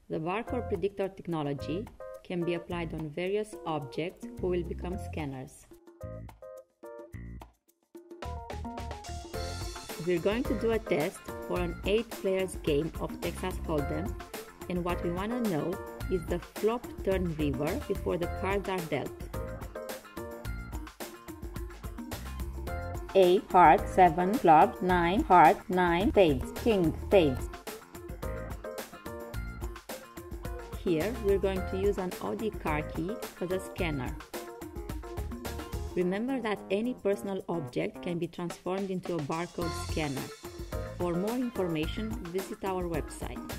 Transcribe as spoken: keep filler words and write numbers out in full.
The barcode predictor technology can be applied on various objects who will become scanners. We're going to do a test for an eight players game of Texas Holdem, and what we want to know is the flop turn river before the cards are dealt. eight, heart, seven, club, nine, heart, nine, spades, king, spades. Here we're going to use an O D car key as a scanner. Remember that any personal object can be transformed into a barcode scanner. For more information, visit our website.